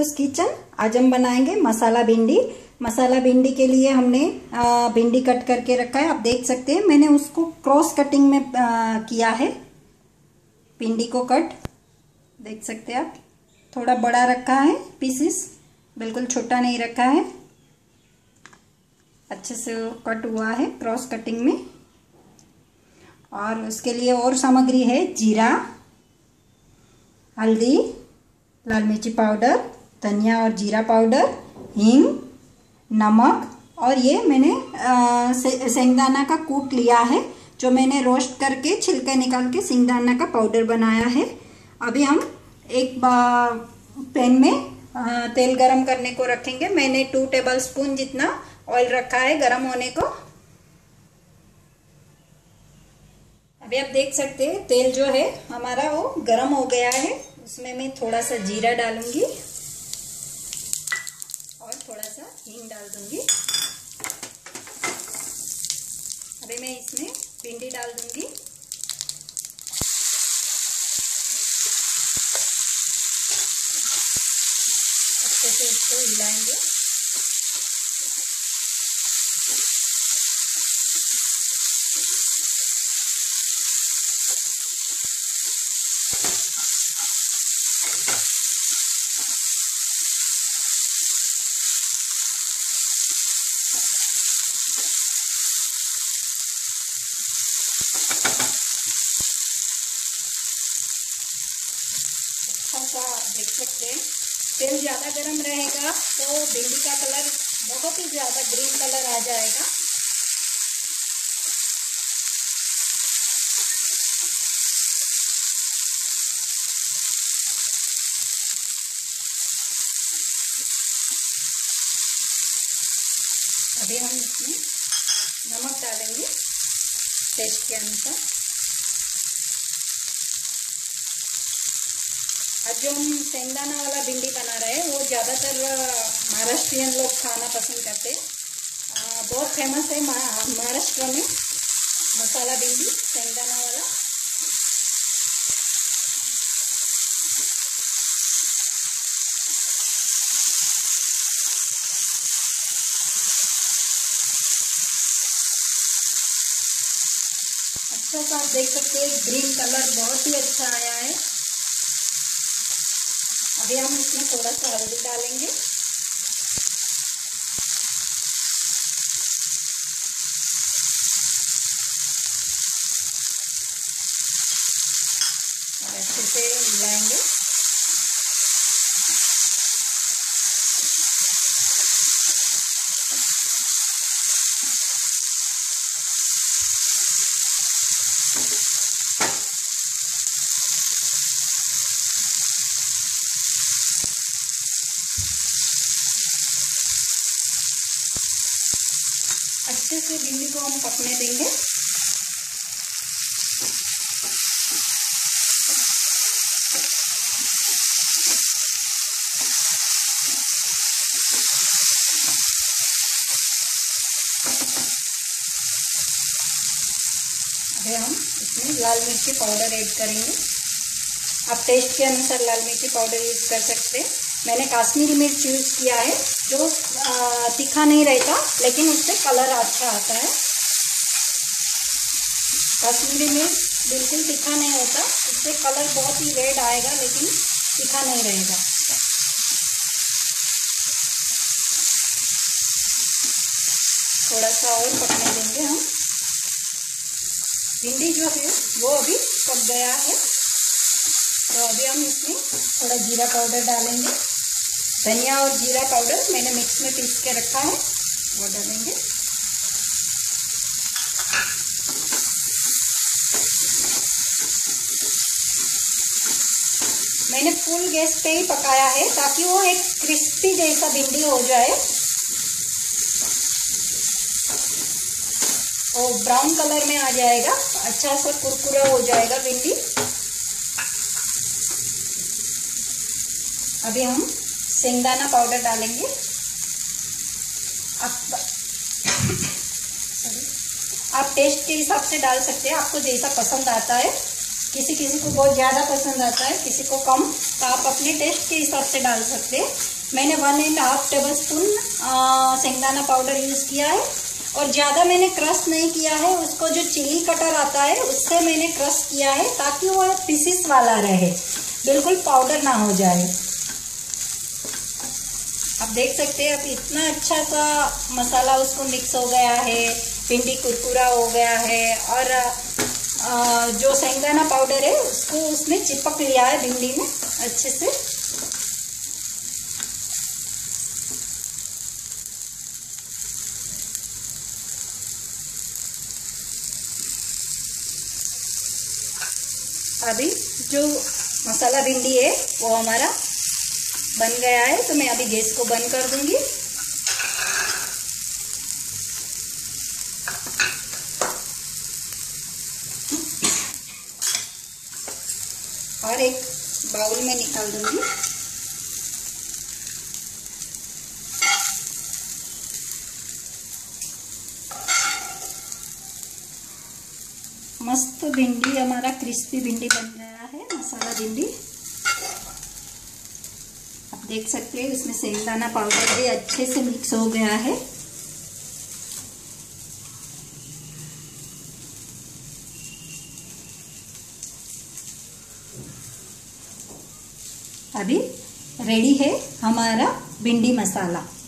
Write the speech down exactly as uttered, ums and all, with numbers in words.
दीपू's kitchen. आज हम बनाएंगे मसाला भिंडी। मसाला भिंडी के लिए हमने भिंडी कट करके रखा है, आप देख सकते हैं। मैंने उसको क्रॉस कटिंग में आ, किया है भिंडी को कट, देख सकते हैं आप। थोड़ा बड़ा रखा है पीसेस, बिल्कुल छोटा नहीं रखा है, अच्छे से कट हुआ है क्रॉस कटिंग में। और उसके लिए और सामग्री है जीरा, हल्दी, लाल मिर्ची पाउडर, धनिया और जीरा पाउडर, हींग, नमक। और ये मैंने से, सेंगदाना का कूट लिया है, जो मैंने रोस्ट करके छिलका निकाल के सेंगदाना का पाउडर बनाया है। अभी हम एक पैन में आ, तेल गरम करने को रखेंगे। मैंने टू टेबल स्पून जितना ऑयल रखा है गरम होने को। अभी आप देख सकते हैं तेल जो है हमारा वो गरम हो गया है। उसमें मैं थोड़ा सा जीरा डालूंगी और थोड़ा सा हींग डाल दूंगी। अभी मैं इसमें भिंडी डाल दूंगी। अच्छे से इसको हिलाएंगे। देख सकते हैं तेल ज़्यादा गर्म रहेगा तो भिंडी का कलर बहुत ही ज़्यादा ग्रीन कलर आ जाएगा। अभी हम इसमें नमक डालेंगे टेस्ट के अनुसार। आज जो हम सेंगदाना वाला भिंडी बना रहे हैं वो ज़्यादातर महाराष्ट्रियन लोग खाना पसंद करते हैं। बहुत फेमस है महाराष्ट्र में मसाला भिंडी सेंगदाना वाला। अच्छा सा आप देख सकते हैं ग्रीन कलर बहुत ही अच्छा आया है। अभी हम इसमें थोड़ा सा हल्दी डालेंगे। और अच्छे से मिलाएंगे। अच्छे से भिंडी को हम पकने देंगे। अभी हम इसमें लाल मिर्ची पाउडर ऐड करेंगे। आप टेस्ट के अनुसार लाल मिर्ची पाउडर यूज कर सकते हैं। मैंने काश्मीरी मिर्च यूज़ किया है, जो तीखा नहीं रहता लेकिन उससे कलर अच्छा आता है। काश्मीरी मिर्च बिल्कुल तीखा नहीं होता, उससे कलर बहुत ही रेड आएगा लेकिन तीखा नहीं रहेगा। थोड़ा सा और पकने देंगे हम। भिंडी जो है वो अभी पक गया है, तो अभी हम इसमें थोड़ा जीरा पाउडर डालेंगे। धनिया और जीरा पाउडर मैंने मिक्स में पीस के रखा है, वो डालेंगे। मैंने फुल गैस पे ही पकाया है ताकि वो एक क्रिस्पी जैसा भिंडी हो जाए। वो ब्राउन कलर में आ जाएगा, अच्छा सा कुरकुरा हो जाएगा भिंडी। अभी हम सेंगदाना पाउडर डालेंगे। आप सॉरी आप टेस्ट के हिसाब से डाल सकते हैं, आपको जैसा पसंद आता है। किसी किसी को बहुत ज़्यादा पसंद आता है, किसी को कम, तो आप अपने टेस्ट के हिसाब से डाल सकते हैं। मैंने one and half tablespoon शेंगदाना पाउडर यूज़ किया है और ज़्यादा मैंने क्रश नहीं किया है। उसको जो चिली कटर आता है उससे मैंने क्रश किया है ताकि वो पीसेस वाला रहे, बिल्कुल पाउडर ना हो जाए। आप देख सकते हैं अब इतना अच्छा सा मसाला उसको मिक्स हो गया है, भिंडी कुरकुरा हो गया है और आ, जो शेंगदाना पाउडर है उसको उसमें चिपक लिया है भिंडी में अच्छे से। अभी जो मसाला भिंडी है वो हमारा बन गया है, तो मैं अभी गैस को बंद कर दूंगी। और एक बाउल में निकाल दूंगी। मस्त भिंडी हमारा क्रिस्पी भिंडी बन गया है, मसाला भिंडी। आप देख सकते हैं इसमें शेंगदाना पाउडर भी अच्छे से मिक्स हो गया है। अभी रेडी है हमारा भिंडी मसाला।